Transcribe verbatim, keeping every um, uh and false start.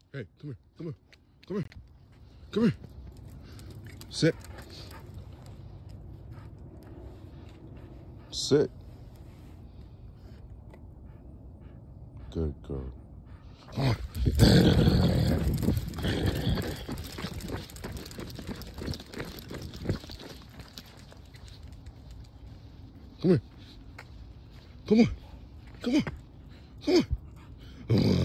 Hey, come here, come here, come here, come here. Sit. Sit. Good girl. Come on. Come here. Come on. Come on. Come on. Come on.